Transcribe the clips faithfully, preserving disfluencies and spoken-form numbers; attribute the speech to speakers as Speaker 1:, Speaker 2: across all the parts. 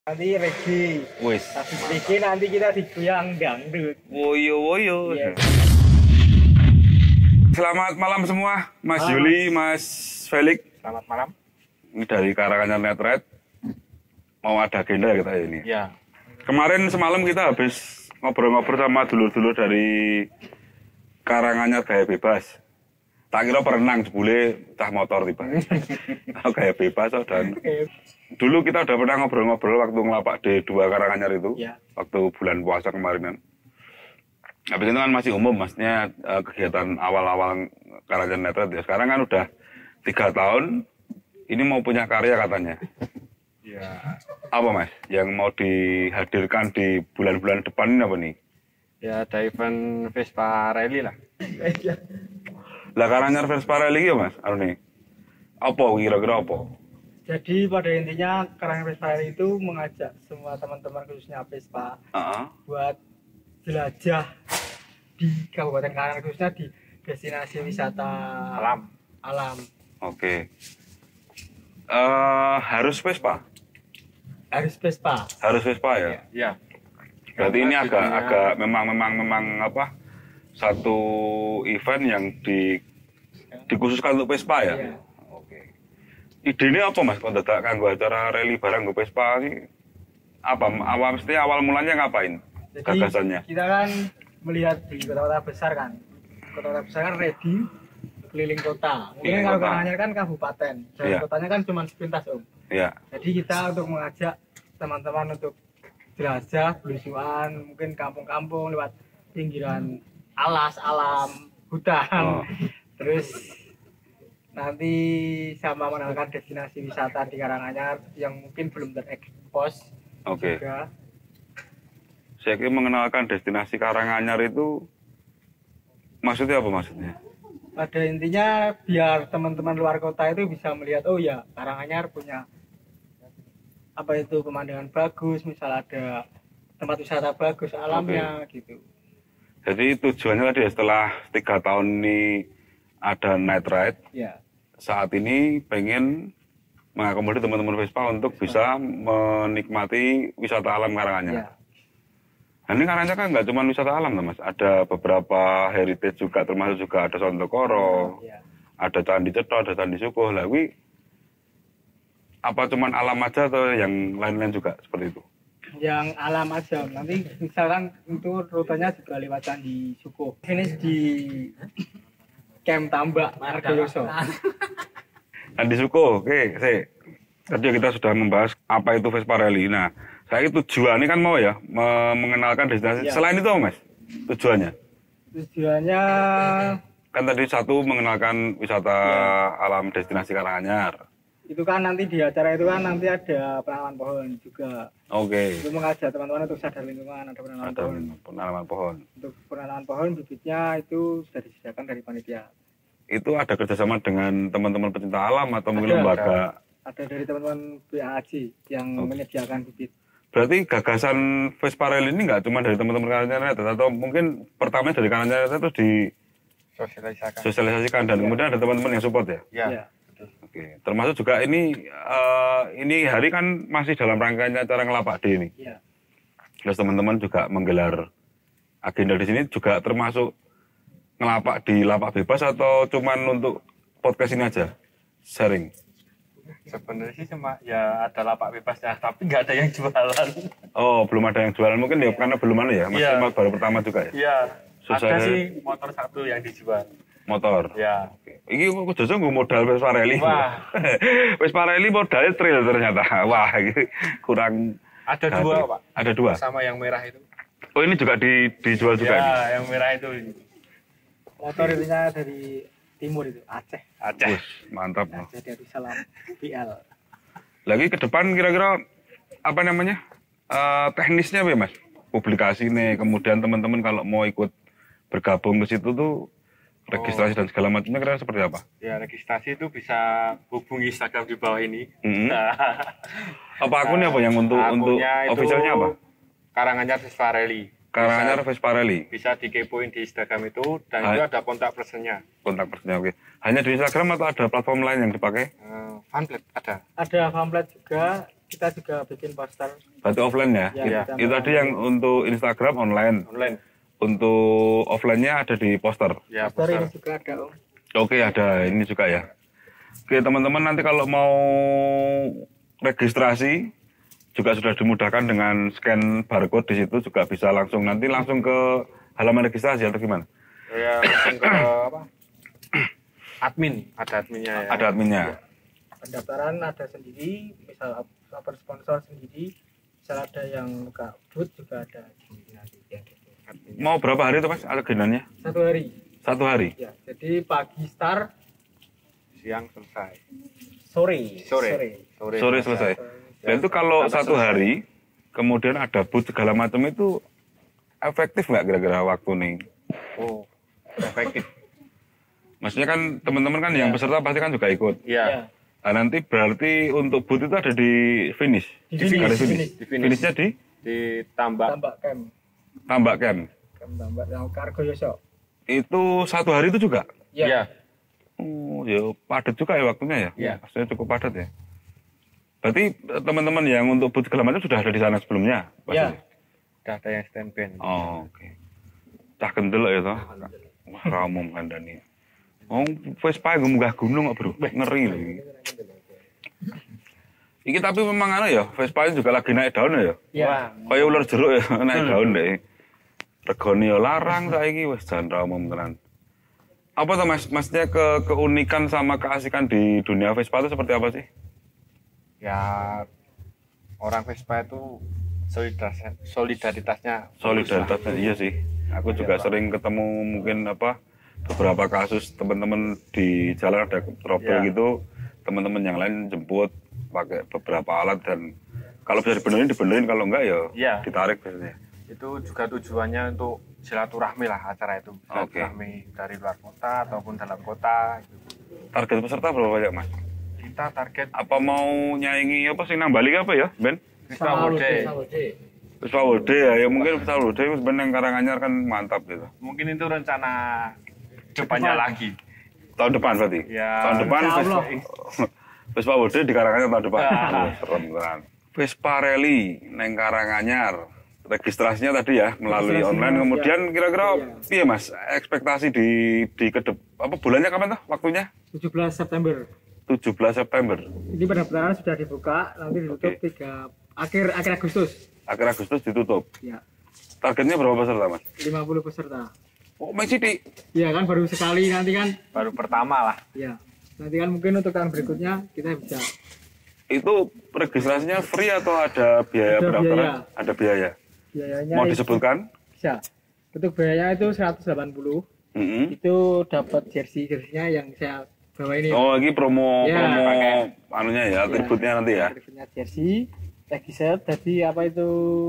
Speaker 1: Nanti reggae.
Speaker 2: Wis.
Speaker 1: Habis reggae nanti kita digoyang dangdut.
Speaker 2: Woyo woyo.
Speaker 1: Yes.
Speaker 2: Selamat malam semua, Mas
Speaker 1: Halo,
Speaker 2: Yuli, Mas Felix.
Speaker 1: Selamat malam.
Speaker 2: Ini dari Karanganyar Netred. Mau ada agenda kita ini.
Speaker 1: Ya.
Speaker 2: Kemarin semalam kita habis ngobrol-ngobrol sama dulur-dulur dari Karanganyar Gaya Bebas. Tak kira perenang sebule cah motor tiba. Oh, Gaya Bebas oh, dan dulu kita udah pernah ngobrol-ngobrol waktu ngelapak D dua Karanganyar itu.
Speaker 1: Ya.
Speaker 2: Waktu bulan puasa kemarin kan. Habis itu kan masih umum, maksudnya uh, kegiatan awal-awal Karanganyar Netred ya. Sekarang kan udah tiga tahun, ini mau punya karya katanya.
Speaker 1: Ya.
Speaker 2: Apa Mas, yang mau dihadirkan di bulan-bulan depan ini apa nih?
Speaker 1: Ya ada event Vespa Rally lah.
Speaker 2: Lah Karanganyar Vespa Rally ya Mas, anu nih. Apa kira-kira apa?
Speaker 1: Jadi pada intinya Karanganyar Vespa Rally itu mengajak semua teman-teman khususnya Vespa
Speaker 2: Uh-huh.
Speaker 1: buat jelajah di Kabupaten Karanganyar, khususnya di destinasi wisata alam. Alam.
Speaker 2: Oke. Eh, harus Vespa?
Speaker 1: Harus Vespa.
Speaker 2: Harus Vespa ya?
Speaker 1: Ya.
Speaker 2: Berarti ini
Speaker 1: Karena
Speaker 2: agak
Speaker 1: jadinya-
Speaker 2: agak memang memang memang apa? Satu event yang di dikhususkan untuk Vespa ya?
Speaker 1: Iya.
Speaker 2: Oke. Idenya apa Mas? Kalau dadak kanggo acara rally barang go Vespa ini apa? Awal mesti awal mulanya ngapain?
Speaker 1: Jadi
Speaker 2: Gagasannya.
Speaker 1: kita kan melihat di kota-kota besar kan, kota-kota besar kan ready keliling kota. Mungkin
Speaker 2: Keliling
Speaker 1: kalau
Speaker 2: kota.
Speaker 1: Karanganyar kan kabupaten, dan
Speaker 2: Iya.
Speaker 1: kotanya kan cuma sepintas om.
Speaker 2: Ya.
Speaker 1: Jadi kita untuk mengajak teman-teman untuk jelajah, belusuan, mungkin kampung-kampung lewat pinggiran alas, alam, hutan.
Speaker 2: Oh.
Speaker 1: Terus nanti sama mengenalkan destinasi wisata di Karanganyar yang mungkin belum terekspos
Speaker 2: Oke.
Speaker 1: juga.
Speaker 2: Saya kira mengenalkan destinasi Karanganyar itu maksudnya apa maksudnya?
Speaker 1: Pada intinya biar teman-teman luar kota itu bisa melihat, oh ya Karanganyar punya apa itu pemandangan bagus, misal ada tempat wisata bagus alamnya gitu.
Speaker 2: Jadi tujuannya tadi ya, setelah tiga tahun ini ada night ride,
Speaker 1: Ya.
Speaker 2: saat ini pengen mengakomodir teman-teman Vespa untuk bisa menikmati wisata alam Karanganyar.
Speaker 1: Ya.
Speaker 2: Nah, ini Karanganyar kan nggak cuma wisata alam, Mas. Ada beberapa heritage juga, termasuk juga ada Sondokoro,
Speaker 1: Ya.
Speaker 2: ada Candi Cetro, ada Candi Sukuh. Lah, kuwi apa cuman alam aja atau yang lain-lain juga seperti itu?
Speaker 1: Yang alam aja. Nanti misalkan itu rutenya juga lewat Candi Sukuh. Ini di Camp Tambak Argoyoso.
Speaker 2: Candi Sukuh, oke, sih. Tadi kita sudah membahas apa itu Vespa Rally. Nah, saya itu tujuannya kan mau ya me- mengenalkan destinasi.
Speaker 1: Ya.
Speaker 2: Selain itu, apa, Mas, tujuannya
Speaker 1: Tujuannya
Speaker 2: kan tadi satu mengenalkan wisata
Speaker 1: Ya.
Speaker 2: alam destinasi Karanganyar.
Speaker 1: itu kan nanti di acara itu kan nanti ada penanaman pohon juga.
Speaker 2: Oke.
Speaker 1: Itu mengajak teman-teman untuk sadar lingkungan, ada penanaman
Speaker 2: Ada
Speaker 1: pohon.
Speaker 2: penanaman pohon.
Speaker 1: Untuk penanaman pohon bibitnya itu sudah disediakan dari panitia.
Speaker 2: Itu ada kerjasama dengan teman-teman pecinta alam atau mungkin
Speaker 1: Ada,
Speaker 2: lembaga.
Speaker 1: Ada dari teman-teman B A J yang
Speaker 2: Oke.
Speaker 1: menyediakan bibit.
Speaker 2: Berarti gagasan Vespa Rally ini nggak cuma dari teman-teman Karanganyar atau mungkin pertamanya dari Karanganyar itu di
Speaker 1: Sosialisasikan.
Speaker 2: sosialisasikan dan kemudian ada teman-teman yang support ya.
Speaker 1: Ya.
Speaker 2: Oke, termasuk juga ini eh, ini hari kan masih dalam rangkaian acara ngelapak D ini.
Speaker 1: Ya.
Speaker 2: Terus teman-teman juga menggelar agenda di sini juga termasuk ngelapak di lapak bebas atau cuman untuk podcast ini aja sharing.
Speaker 3: Sebenarnya sih cuma ya ada lapak bebas ya, tapi nggak ada yang jualan.
Speaker 2: Oh, belum ada yang jualan mungkin ya karena belum ada ya, masih
Speaker 3: Iya.
Speaker 2: baru pertama juga ya.
Speaker 3: Iya,
Speaker 2: Susah
Speaker 3: ada
Speaker 2: ya.
Speaker 3: sih motor satu yang dijual.
Speaker 2: Motor.
Speaker 3: Ya,
Speaker 2: Iki kok jojo nggo modal Vespa Rally.
Speaker 3: Wah.
Speaker 2: Vespa Rally modalnya trail ternyata. Wah, ini kurang
Speaker 3: ada
Speaker 2: Gatel.
Speaker 3: dua pak.
Speaker 2: Ada dua.
Speaker 3: Sama yang merah itu.
Speaker 2: Oh, ini juga di, dijual juga ini.
Speaker 3: Ya, yang merah itu.
Speaker 1: Motor itunya dari timur itu, Aceh.
Speaker 3: Aceh.
Speaker 2: Wih, mantap. loh.
Speaker 1: Aceh dari Salam B L.
Speaker 2: Lagi ke depan kira-kira apa namanya? Eh, teknisnya apa ya, Mas? Publikasi nih, kemudian teman-teman kalau mau ikut bergabung ke situ tuh registrasi dan segala macamnya kira-kira seperti apa?
Speaker 3: Ya, registrasi itu bisa hubungi Instagram di bawah ini.
Speaker 2: Mm-hmm.
Speaker 3: Nah,
Speaker 2: Apa akunnya apa yang untuk untuk
Speaker 3: akunnya itu
Speaker 2: officialnya apa?
Speaker 3: Karanganyar Vespa Rally.
Speaker 2: Karanganyar Vespa Rally.
Speaker 3: Bisa dikepoin di Instagram itu dan
Speaker 2: Ah.
Speaker 3: itu ada kontak personnya.
Speaker 2: Kontak personnya, oke. Hanya di Instagram atau ada platform lain yang dipakai?
Speaker 3: Uh, Funplate ada.
Speaker 1: Ada pamflet juga kita juga bikin poster.
Speaker 2: Berarti offline ya?
Speaker 1: Ya,
Speaker 3: Iya.
Speaker 1: kita
Speaker 2: Itu tadi yang untuk Instagram online.
Speaker 3: Online.
Speaker 2: Untuk offline-nya ada di poster.
Speaker 3: Ya,
Speaker 1: Poster ini
Speaker 3: poster.
Speaker 1: juga ada Om.
Speaker 2: Oke, ada ini juga ya. Oke, teman-teman nanti kalau mau registrasi juga sudah dimudahkan dengan scan barcode di situ juga bisa langsung nanti langsung ke halaman registrasi atau gimana?
Speaker 3: Ya, langsung ke apa? Admin, ada adminnya ya.
Speaker 2: Ada adminnya.
Speaker 1: Pendaftaran ada sendiri, misal open sponsor sendiri, misal ada yang buka booth juga ada sendiri nanti ya, gitu. Adminnya.
Speaker 2: Mau berapa hari itu Mas agendanya?
Speaker 1: Satu hari.
Speaker 2: Satu hari.
Speaker 1: Ya, jadi pagi start,
Speaker 3: Siang selesai.
Speaker 1: sore.
Speaker 3: Sore.
Speaker 1: Sore.
Speaker 2: Sore selesai. Dan itu kalau
Speaker 3: Sampai
Speaker 2: satu
Speaker 3: selesai.
Speaker 2: hari, kemudian ada booth segala macam itu efektif nggak kira-kira waktu nih?
Speaker 3: Oh, efektif.
Speaker 2: Maksudnya kan teman-teman kan yang peserta pasti kan juga ikut.
Speaker 3: Iya.
Speaker 1: Ya.
Speaker 2: Nah, nanti berarti untuk booth itu ada di finish.
Speaker 1: Di
Speaker 2: Garis
Speaker 1: finish, di
Speaker 2: finish.
Speaker 1: finish.
Speaker 3: Di finish.
Speaker 2: Finishnya di
Speaker 3: Ditambah.
Speaker 1: Tambah camp.
Speaker 2: tambak camp.
Speaker 1: Camp tambah yang kargo Yoso.
Speaker 2: Itu satu hari itu juga.
Speaker 1: Ya.
Speaker 3: Iya.
Speaker 2: Oh, ya padat juga ya waktunya ya.
Speaker 3: Iya.
Speaker 2: Maksudnya cukup padat ya. Berarti eh, teman-teman yang untuk booth segala macam sudah ada di sana sebelumnya. pasti?
Speaker 1: Ya.
Speaker 3: Udah ada yang standby.
Speaker 2: Oh, oke. Cah kendel ya toh. Wah, ramum kandani. Oh, Vespa yang munggah gunung kok, Bro. Ngeri lho iki. Iki tapi memang ana ya, Vespa juga lagi naik daun ya.
Speaker 1: Ya.
Speaker 3: Wah,
Speaker 2: Kayak ular jeruk ya, naik daun deh. Regane ya larang saiki wis jan ramum tenan. Apa tuh Mas? Maksudnya ke keunikan sama keasikan di dunia Vespa itu seperti apa sih?
Speaker 3: ya orang Vespa itu solidaritasnya, solidaritasnya
Speaker 2: Solidaritasnya iya sih. Aku juga sering ketemu mungkin apa beberapa kasus teman-teman di jalan ada trouble
Speaker 3: Ya.
Speaker 2: gitu, teman-teman yang lain jemput pakai beberapa alat dan kalau bisa dibenerin dibenerin, kalau enggak ya
Speaker 3: Ya.
Speaker 2: ditarik biasanya.
Speaker 3: Itu juga tujuannya untuk silaturahmi lah acara itu.
Speaker 2: Oke.
Speaker 3: Silaturahmi dari luar kota ataupun dalam kota.
Speaker 2: Target peserta berapa banyak Mas?
Speaker 3: Kita target
Speaker 2: Apa mau nyaingi apa sih nang Bali apa ya, Ben?
Speaker 3: Vespa Wode.
Speaker 2: Vespa Wode ya, ya mungkin Vespa Wode sebenarnya yang Karanganyar kan mantap gitu.
Speaker 3: Mungkin itu rencana depannya lagi.
Speaker 2: Tahun depan berarti?
Speaker 3: Ya.
Speaker 2: Tahun depan
Speaker 1: Insya
Speaker 2: Vespa,
Speaker 1: Allah.
Speaker 2: Vespa Wode di Karanganyar tahun depan.
Speaker 3: Ya.
Speaker 2: Oh, serem tenan. Vespa Rally neng Karanganyar. Registrasinya tadi ya melalui
Speaker 1: Registrasinya,
Speaker 2: online. Kemudian kira-kira
Speaker 1: Iya.
Speaker 2: iya Mas, ekspektasi di di kedep apa bulannya kapan tuh waktunya?
Speaker 1: tujuh belas September.
Speaker 2: tujuh belas September.
Speaker 1: Ini pendaftaran sudah dibuka, nanti ditutup
Speaker 2: Oke.
Speaker 1: tiga akhir akhir Agustus.
Speaker 2: Akhir Agustus ditutup.
Speaker 1: Ya,
Speaker 2: Targetnya berapa peserta Mas?
Speaker 1: lima puluh peserta.
Speaker 2: Oh, masih di
Speaker 1: Ya kan baru sekali nanti kan.
Speaker 3: Baru pertama lah.
Speaker 1: Ya. Nanti kan mungkin untuk tahun berikutnya kita bisa
Speaker 2: itu registrasinya free atau ada biaya
Speaker 1: Ada
Speaker 2: pendaftaran?
Speaker 1: biaya.
Speaker 2: Ada biaya.
Speaker 1: biayanya
Speaker 2: Mau
Speaker 1: itu-
Speaker 2: disebutkan?
Speaker 1: Bisa. Untuk biayanya itu seratus delapan puluh.
Speaker 2: Mm-mm.
Speaker 1: Itu dapat jersey jersinya yang saya bawa ini.
Speaker 2: Oh, ini promo
Speaker 1: Ya,
Speaker 2: promo
Speaker 3: pakai.
Speaker 2: anunya ya, atributnya nanti ya.
Speaker 1: Atributnya jersey, tag set, jadi apa itu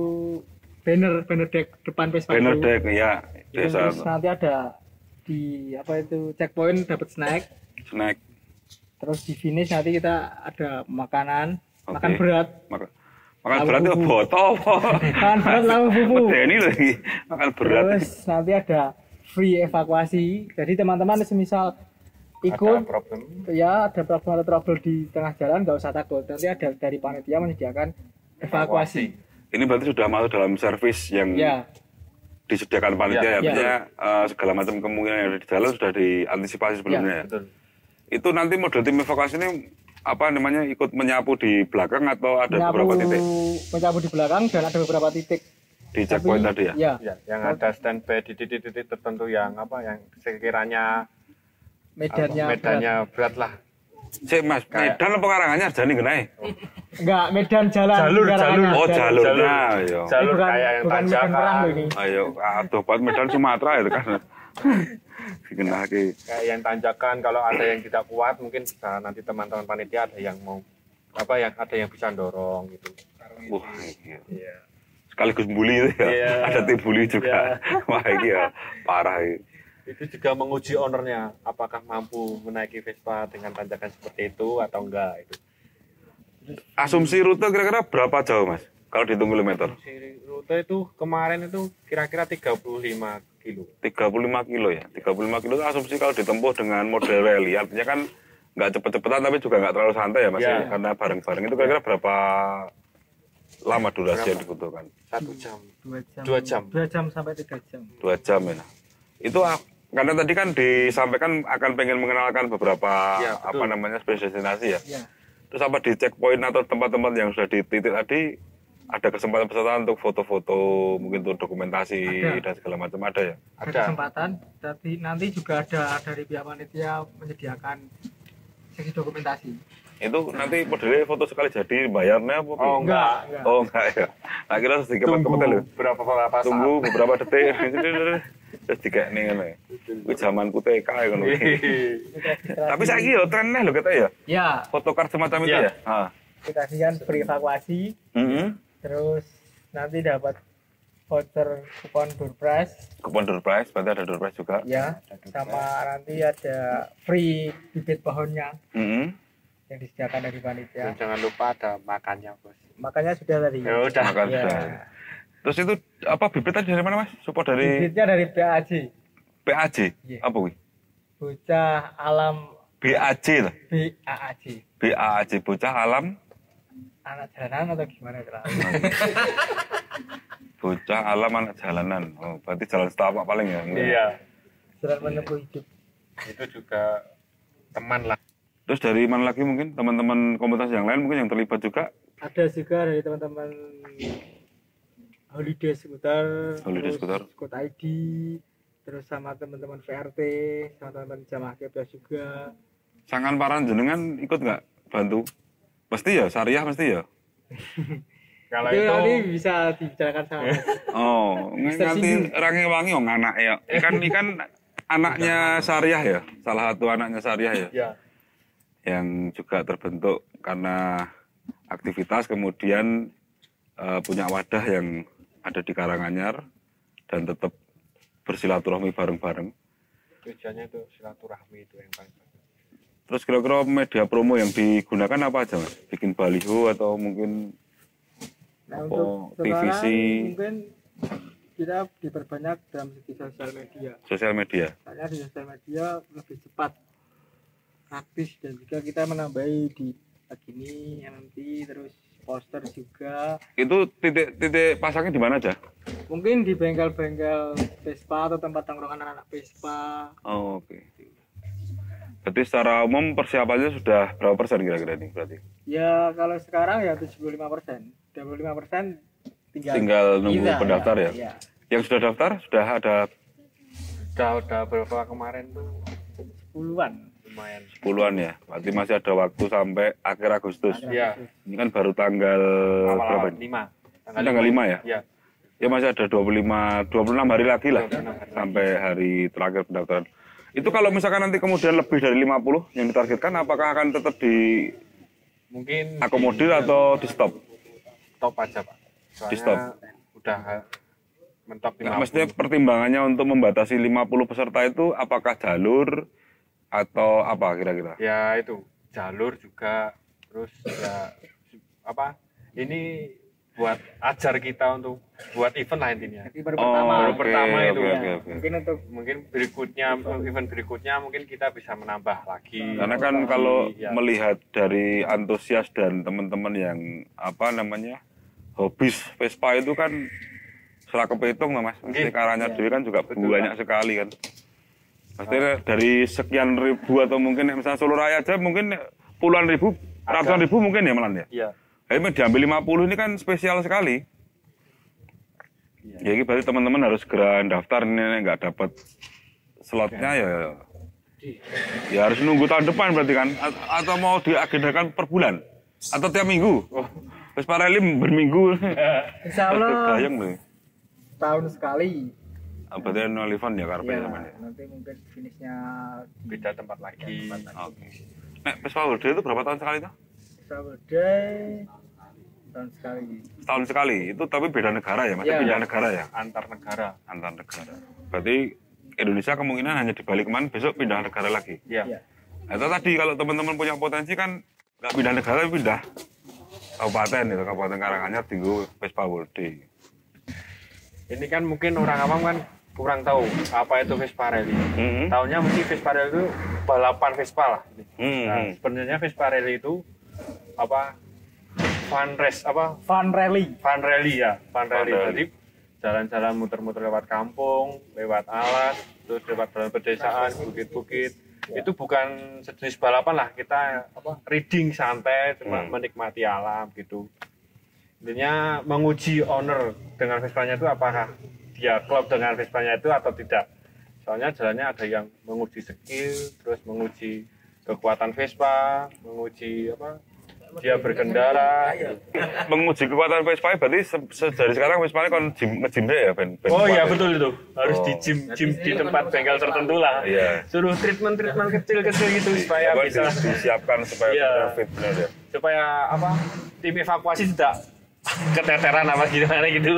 Speaker 1: banner banner deck depan Vespa
Speaker 2: Banner
Speaker 1: itu.
Speaker 2: deck ya,
Speaker 1: Itu
Speaker 2: desa
Speaker 1: terus nanti ada di apa itu checkpoint dapat snack,
Speaker 2: snack.
Speaker 1: terus di finish nanti kita ada makanan,
Speaker 2: Oke.
Speaker 1: makan berat,
Speaker 2: Maka, makan
Speaker 1: Lalu
Speaker 2: berat itu
Speaker 1: bubu.
Speaker 2: botol apa?
Speaker 1: makan berat lalu bubu.
Speaker 2: Medeni lagi makan berat.
Speaker 1: Terus nanti ada free evakuasi. Jadi teman-teman semisal
Speaker 3: Ada
Speaker 1: ikut
Speaker 3: problem.
Speaker 1: ya ada problem atau trouble di tengah jalan nggak usah takut. Nanti ada dari panitia menyediakan evakuasi.
Speaker 2: Ini berarti sudah masuk dalam servis yang
Speaker 1: Ya,
Speaker 2: disediakan panitia ya.
Speaker 3: Ya,
Speaker 2: Artinya eh, segala macam kemungkinan yang ada di jalan sudah diantisipasi sebelumnya ya.
Speaker 3: Betul.
Speaker 2: Itu nanti model tim evakuasi ini apa namanya ikut menyapu di belakang atau ada
Speaker 1: menyapu,
Speaker 2: beberapa titik
Speaker 1: menyapu di belakang dan ada beberapa titik.
Speaker 2: di checkpoint tadi ya?
Speaker 1: Ya,
Speaker 3: Ya, yang ada standby di titik-titik tertentu yang apa yang sekiranya apa,
Speaker 1: medannya,
Speaker 3: medannya berat lah.
Speaker 2: Cek Mas,
Speaker 3: Kayak-
Speaker 2: Medan apa Karanganyar jani genai?
Speaker 1: berat. Enggak, medan jalan.
Speaker 3: Jalur,
Speaker 1: Sekarang
Speaker 3: jalur.
Speaker 1: ada.
Speaker 2: Oh, jalurnya.
Speaker 3: Jalur.
Speaker 2: Ayo.
Speaker 1: Ini
Speaker 3: Jalur
Speaker 1: bukan,
Speaker 3: kayak yang
Speaker 1: bukan medan perang
Speaker 3: tanjakan.
Speaker 1: loh ini.
Speaker 2: Ayo, aduh, buat Medan Sumatera itu kan. Dikenaki.
Speaker 3: Kayak yang tanjakan kalau ada yang tidak kuat mungkin bisa nanti teman-teman panitia ada yang mau apa yang ada yang bisa dorong gitu.
Speaker 2: Wah, iya.
Speaker 3: Iya.
Speaker 2: Sekaligus bully itu ya.
Speaker 3: Iya.
Speaker 2: Ada tim bully juga. Wah, ini ya parah ini.
Speaker 3: Itu juga menguji ownernya apakah mampu menaiki Vespa dengan tanjakan seperti itu atau enggak itu.
Speaker 2: Asumsi rute kira-kira berapa jauh, Mas? Kalau dihitung kilometer?
Speaker 3: Si rute itu kemarin itu kira-kira tiga puluh lima kilo.
Speaker 2: tiga puluh lima kilo ya. tiga puluh lima kilo itu asumsi kalau ditempuh dengan model rally. Artinya kan nggak cepet-cepetan tapi juga nggak terlalu santai ya Mas,
Speaker 3: Ya.
Speaker 2: karena bareng-bareng itu kira-kira berapa lama durasi
Speaker 3: Berapa?
Speaker 2: yang dibutuhkan?
Speaker 3: Satu jam.
Speaker 1: dua jam
Speaker 3: Dua jam.
Speaker 1: dua jam sampai tiga jam.
Speaker 2: Dua jam ya. Nah. Itu ah, karena tadi kan disampaikan akan pengen mengenalkan beberapa
Speaker 3: Ya, betul.
Speaker 2: apa namanya spesies destinasi ya.
Speaker 1: Ya.
Speaker 2: Terus apa di checkpoint atau tempat-tempat yang sudah dititik tadi ada kesempatan peserta untuk foto-foto, mungkin untuk dokumentasi
Speaker 1: Ada.
Speaker 2: dan segala macam ada ya?
Speaker 1: Ada
Speaker 3: Ada.
Speaker 1: kesempatan. Nanti nanti juga ada dari pihak panitia menyediakan sesi dokumentasi.
Speaker 2: Itu nanti modelnya foto sekali jadi bayarnya apa?
Speaker 3: Oh, enggak.
Speaker 1: enggak.
Speaker 2: Oh enggak ya. Nah, kira sedikit
Speaker 3: Tunggu
Speaker 2: kepet lho.
Speaker 3: berapa berapa saat.
Speaker 2: Tunggu beberapa detik. Terus dikekne ngono ya. Kuwi zamanku T K ya ngono. Tapi saiki yo trennya lho kata ya.
Speaker 1: Ya,
Speaker 2: Photocard semacam itu
Speaker 3: Iya.
Speaker 2: ya? Heeh.
Speaker 1: kita kan beri evakuasi,
Speaker 2: Heeh.
Speaker 1: terus nanti dapat voucher kupon door prize,
Speaker 2: Kupon door prize, berarti ada door prize juga.
Speaker 1: ya, sama nanti ada free bibit pohonnya
Speaker 2: Heeh.
Speaker 1: yang disediakan dari
Speaker 3: Dan
Speaker 1: panitia.
Speaker 3: jangan lupa ada makannya, Bos.
Speaker 1: Makanya sudah tadi.
Speaker 3: Ya udah.
Speaker 2: Makan
Speaker 1: Ya.
Speaker 2: sudah. Terus itu apa bibit tadi dari mana Mas? Support dari
Speaker 1: Bibitnya dari B A J,
Speaker 2: P A J.
Speaker 1: Iya.
Speaker 2: Apa kuwi?
Speaker 1: Bocah Alam
Speaker 2: B A J lah.
Speaker 1: B A A J.
Speaker 2: B A J bocah alam,
Speaker 1: Anak jalanan atau gimana terlalu?
Speaker 2: bocah alam anak jalanan. Oh, berarti jalan setapak paling ya.
Speaker 3: Iya.
Speaker 1: Jalan menempuh hidup.
Speaker 3: Itu juga teman lah.
Speaker 2: Terus dari mana lagi mungkin teman-teman komunitas yang lain mungkin yang terlibat juga?
Speaker 1: Ada juga dari teman-teman Holiday Scooter,
Speaker 2: Holiday
Speaker 1: terus
Speaker 2: Scooter.
Speaker 1: Scoot I D, terus sama teman-teman V R T, sama teman-teman Jamaah Kebas juga.
Speaker 2: Sangan paran jenengan ikut nggak bantu? Pasti ya, syariah mesti ya.
Speaker 3: Kalau
Speaker 1: itu,
Speaker 3: itu
Speaker 1: nanti bisa dibicarakan sama
Speaker 2: Oh,
Speaker 1: Mister
Speaker 2: nganti
Speaker 1: Sindu.
Speaker 2: rangi wangi oh anak ya. Ikan ikan anaknya syariah ya, salah satu anaknya syariah ya,
Speaker 3: ya
Speaker 2: yang juga terbentuk karena aktivitas kemudian eh, punya wadah yang ada di Karanganyar dan tetap bersilaturahmi bareng-bareng.
Speaker 3: tujuannya itu silaturahmi itu yang paling bagus.
Speaker 2: Terus kira-kira media promo yang digunakan apa aja Mas? Bikin baliho atau mungkin
Speaker 1: Nah,
Speaker 2: apa,
Speaker 1: untuk
Speaker 2: T V C?
Speaker 1: sekarang mungkin kita diperbanyak dalam segi sosial media.
Speaker 2: sosial media?
Speaker 1: Karena di sosial media lebih cepat, praktis, dan juga kita menambahi di begini nanti terus poster juga.
Speaker 2: Itu titik-titik pasangnya di mana aja?
Speaker 1: Mungkin di bengkel-bengkel Vespa atau tempat tongkrongan anak-anak Vespa.
Speaker 2: Oh, oke. Berarti secara umum persiapannya sudah berapa persen kira-kira nih berarti?
Speaker 1: Ya kalau sekarang ya tujuh puluh lima persen. dua puluh lima persen tinggal,
Speaker 2: Tinggal nunggu
Speaker 1: kita,
Speaker 2: pendaftar ya?
Speaker 1: Iya.
Speaker 2: Yang sudah daftar sudah ada
Speaker 3: Udah udah berapa kemarin tuh
Speaker 1: Puluhan.
Speaker 3: lumayan.
Speaker 2: puluhan ya. Berarti masih ada waktu sampai akhir Agustus.
Speaker 3: Iya.
Speaker 2: Ini kan baru tanggal berapa
Speaker 3: Awal-awal
Speaker 2: ini?
Speaker 3: lima.
Speaker 2: Ini tanggal lima ya?
Speaker 3: Iya.
Speaker 2: Ya masih ada dua puluh lima, dua puluh enam hari lagi lah
Speaker 3: dua puluh enam hari
Speaker 2: sampai hari terakhir pendaftaran. Itu kalau misalkan nanti kemudian lebih dari lima puluh yang ditargetkan, apakah akan tetap
Speaker 3: Mungkin
Speaker 2: diakomodir atau di stop?
Speaker 3: top aja, Pak. Soalnya
Speaker 2: Di stop.
Speaker 3: udah mentok
Speaker 2: Nah,
Speaker 3: lima
Speaker 2: maksudnya
Speaker 3: puluh.
Speaker 2: pertimbangannya untuk membatasi lima puluh peserta itu apakah jalur atau apa kira-kira?
Speaker 3: Ya itu jalur juga terus ya apa? Ini buat ajar kita untuk buat event lah intinya.
Speaker 1: Jadi baru
Speaker 2: Oh,
Speaker 1: pertama.
Speaker 3: baru pertama
Speaker 2: oke,
Speaker 3: itu
Speaker 2: oke,
Speaker 3: ya.
Speaker 2: oke, oke.
Speaker 1: Mungkin untuk
Speaker 3: Mungkin berikutnya event berikutnya mungkin kita bisa menambah lagi.
Speaker 2: Karena kan kalau
Speaker 3: Ya.
Speaker 2: melihat dari antusias dan teman-teman yang apa namanya hobis Vespa itu kan setelah kepitung mas, mesti
Speaker 3: Oke.
Speaker 2: Karanganyar diri kan juga
Speaker 3: Betul,
Speaker 2: banyak sekali kan. Maksudnya dari sekian ribu atau mungkin misalnya Solo Raya aja mungkin puluhan ribu, ratusan ribu mungkin ya malah ya.
Speaker 3: Iya.
Speaker 2: Ini diambil lima puluh ini kan spesial sekali.
Speaker 3: Iya.
Speaker 2: Ya ini berarti teman-teman harus segera daftar ini nggak dapat slotnya ya. Ya harus nunggu tahun depan berarti kan. A- atau mau diagendakan per bulan atau tiap minggu. Terus para elim berminggu.
Speaker 1: insya Allah
Speaker 2: Bayang loh.
Speaker 1: tahun sekali.
Speaker 2: Ah, berarti no event ya karpe
Speaker 1: Ya,
Speaker 2: teman ya.
Speaker 1: nanti mungkin finishnya
Speaker 3: Beda tempat lagi.
Speaker 2: Oke. Nek Vespa World Day itu berapa tahun sekali tuh?
Speaker 1: Saturday tahun sekali.
Speaker 2: Setahun sekali. Itu tapi beda negara ya, masih
Speaker 1: Iya.
Speaker 2: pindah negara ya.
Speaker 3: Antar negara.
Speaker 2: Antar negara. Berarti Indonesia kemungkinan hanya di balik kemana besok pindah negara lagi.
Speaker 3: Iya.
Speaker 1: Iya.
Speaker 2: Nah, itu tadi kalau teman-teman punya potensi kan nggak pindah negara tapi pindah kabupaten itu kabupaten Karanganyar tinggu Vespa World Day.
Speaker 3: Ini kan mungkin orang awam kan kurang tahu apa itu Vespa Rally.
Speaker 2: Mhm.
Speaker 3: Tahunya mesti Vespa Rally itu balapan Vespa lah.
Speaker 2: Hmm.
Speaker 3: Nah, sebenarnya Vespa Rally itu apa fun race apa
Speaker 1: Fun rally.
Speaker 3: fun rally ya, fun rally.
Speaker 2: rally.
Speaker 3: Jadi jalan-jalan muter-muter lewat kampung, lewat alas, terus lewat jalan pedesaan, bukit-bukit. Itu bukan sejenis balapan lah, kita apa riding santai, cuma
Speaker 2: Hmm.
Speaker 3: menikmati alam gitu. Intinya menguji owner dengan Vespanya itu apakah dia klop dengan Vespanya itu atau tidak. Soalnya jalannya ada yang menguji skill, terus menguji kekuatan Vespa, menguji apa dia berkendara. Gitu.
Speaker 2: Menguji kekuatan Vespa berarti se se- dari sekarang Vespa kon gym nge-gym deh ya ben. ben
Speaker 3: Oh iya
Speaker 2: kuat ya?
Speaker 3: betul itu, harus
Speaker 2: Oh.
Speaker 3: di gym gym di tempat bengkel tertentu lah.
Speaker 2: Iya.
Speaker 3: Suruh treatment treatment kecil-kecil gitu supaya
Speaker 2: Apa,
Speaker 3: bisa
Speaker 2: di- disiapkan supaya
Speaker 3: Iya.
Speaker 2: benar fit benar ya.
Speaker 3: supaya apa tim evakuasi tidak keteteran apa gimana gitu.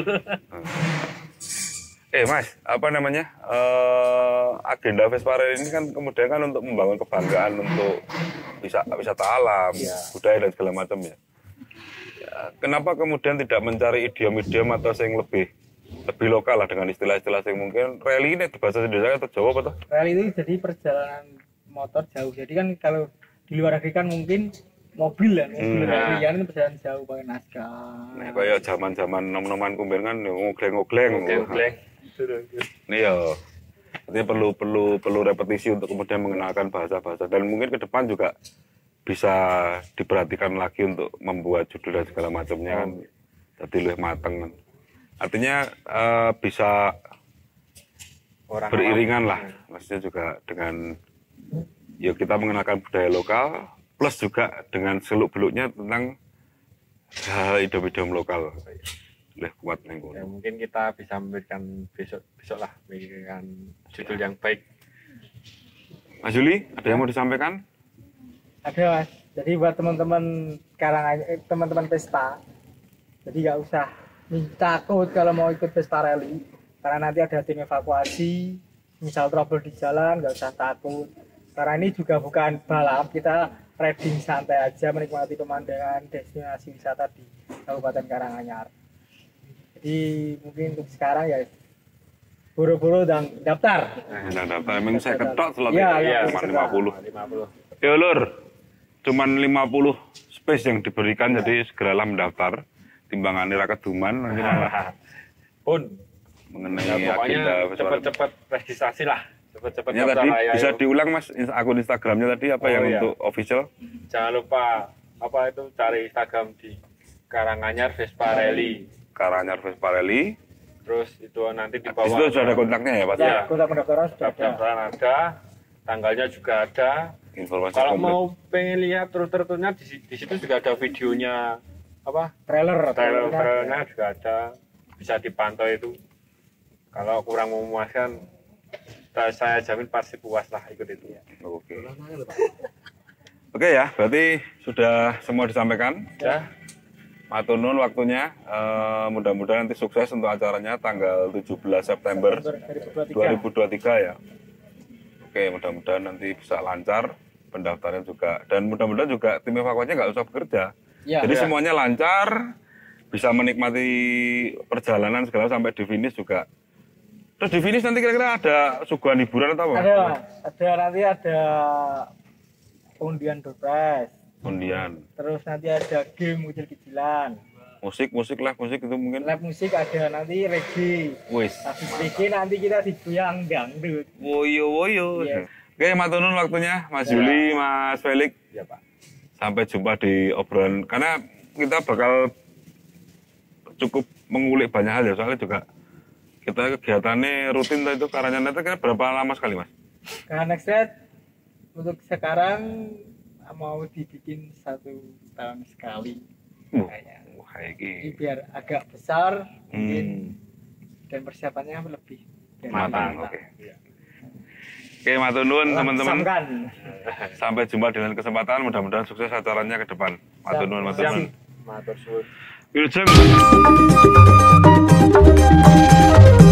Speaker 2: Eh Mas, apa namanya? Eh agenda Vespa Rally ini kan kemudian kan untuk membangun kebanggaan untuk bisa wisata alam,
Speaker 3: Iya.
Speaker 2: budaya dan segala macam ya. Ya, kenapa kemudian tidak mencari idiom-idiom atau yang lebih lebih lokal lah dengan istilah-istilah yang mungkin rally ini di bahasa Indonesia atau Jawa apa tuh?
Speaker 1: Rally itu jadi perjalanan motor jauh. Jadi kan kalau di luar negeri kan mungkin mobil ya, mobil
Speaker 2: Hmm.
Speaker 1: rally kan itu perjalanan jauh pakai naskah.
Speaker 2: Nah, kayak zaman-zaman nom-noman kumben kan ngogleng-ngogleng.
Speaker 3: Oke,
Speaker 2: Ini ya artinya perlu perlu perlu repetisi untuk kemudian mengenalkan bahasa-bahasa dan mungkin ke depan juga bisa diperhatikan lagi untuk membuat judul dan segala macamnya kan jadi lebih mateng kan. Artinya eh, bisa
Speaker 3: orang
Speaker 2: beriringan lah, maksudnya juga dengan ya kita mengenalkan budaya lokal plus juga dengan seluk-beluknya tentang hal idiom-idiom lokal. Lebih kuat nih.
Speaker 3: ya, mungkin kita bisa memberikan besok besok lah memberikan judul yang baik.
Speaker 2: Mas Juli, ada yang mau disampaikan?
Speaker 1: Ada Mas. Jadi buat teman-teman sekarang eh, teman-teman pesta, jadi nggak usah takut kalau mau ikut pesta rally, karena nanti ada tim evakuasi, misal trouble di jalan nggak usah takut. Karena ini juga bukan balap, kita riding santai aja menikmati pemandangan destinasi wisata di Kabupaten Karanganyar. Jadi mungkin untuk sekarang ya buru-buru dan daftar.
Speaker 2: Nah, daftar emang saya ketok slot
Speaker 1: Iya,
Speaker 2: itu
Speaker 1: iya,
Speaker 2: cuma
Speaker 1: iya.
Speaker 2: lima puluh.
Speaker 3: lima puluh.
Speaker 2: Ya lur, cuman lima puluh space yang diberikan jadi segeralah mendaftar. Timbangannya rakyat duman nanti malah
Speaker 3: Pun
Speaker 2: mengenai
Speaker 3: ya, pokoknya
Speaker 2: agenda Vespa.
Speaker 3: cepat-cepat registrasi lah. Cepat-cepat
Speaker 2: Ya
Speaker 3: daftar
Speaker 2: tadi
Speaker 3: lah, ya,
Speaker 2: bisa
Speaker 3: ayo.
Speaker 2: diulang Mas ins- akun Instagramnya tadi apa
Speaker 3: Oh,
Speaker 2: yang
Speaker 3: iya.
Speaker 2: untuk official?
Speaker 3: Jangan lupa apa itu cari Instagram di Karanganyar Vespa Rally.
Speaker 2: Karanganyar Vespa Rally.
Speaker 3: Terus itu nanti di
Speaker 2: Di
Speaker 3: bawah
Speaker 2: situ sudah ada kontaknya ya Pak?
Speaker 3: Ya.
Speaker 1: Ya, kota pendaftaran sudah ada.
Speaker 3: daftaran ada, tanggalnya juga ada.
Speaker 2: Informasi
Speaker 3: Kalau
Speaker 2: komplit.
Speaker 3: mau pengen lihat terus-terusnya di, si- di situ juga ada videonya apa
Speaker 1: Trailer,
Speaker 3: trailer
Speaker 1: trailernya.
Speaker 3: trailernya juga ada, bisa dipantau itu. Kalau kurang memuaskan, saya- saya jamin pasti puas lah ikut itu.
Speaker 2: Oke. Oke ya, berarti sudah semua disampaikan.
Speaker 3: Ya,
Speaker 2: Matur nuwun waktunya. Eh, mudah-mudahan nanti sukses untuk acaranya tanggal tujuh belas September dua ribu dua puluh tiga ya. Oke, mudah-mudahan nanti bisa lancar pendaftaran juga dan mudah-mudahan juga tim evakuasinya nggak usah bekerja.
Speaker 1: Ya,
Speaker 2: Jadi
Speaker 3: ya.
Speaker 2: semuanya lancar, bisa menikmati perjalanan segala sampai di finish juga. Terus di finish nanti kira-kira ada suguhan hiburan atau apa?
Speaker 1: ada, ada nanti ada undian door prize.
Speaker 2: Undian,
Speaker 1: Terus nanti ada game kecil-kecilan.
Speaker 2: musik, musik lah, musik itu mungkin.
Speaker 1: Live musik ada nanti reggae.
Speaker 2: Wis.
Speaker 1: Habis reggae nanti kita digoyang dangdut.
Speaker 2: Woyo woyo.
Speaker 1: Yes.
Speaker 2: Oke, matur nuwun waktunya Mas
Speaker 1: Ya.
Speaker 2: Juli, Mas Felix.
Speaker 3: ya Pak.
Speaker 2: Sampai jumpa di obrolan karena kita bakal cukup mengulik banyak hal ya soalnya juga kita kegiatannya rutin tuh itu Karanganyar itu kira berapa lama sekali Mas?
Speaker 1: Karena next set untuk sekarang mau dibikin satu tahun sekali.
Speaker 2: Uh,
Speaker 1: Kayaknya.
Speaker 2: wah
Speaker 1: Jadi
Speaker 2: ini
Speaker 1: biar agak besar mungkin
Speaker 2: hmm,
Speaker 1: dan persiapannya lebih dari
Speaker 2: matang.
Speaker 1: kita.
Speaker 2: Oke. Oke, matur nuwun teman-teman.
Speaker 1: Langsungkan.
Speaker 2: Sampai jumpa di lain kesempatan. Mudah-mudahan sukses acaranya ke depan. Matur nuwun, matur
Speaker 3: Siap.
Speaker 2: nuwun.
Speaker 3: Matur suwun.
Speaker 2: Wilujeng.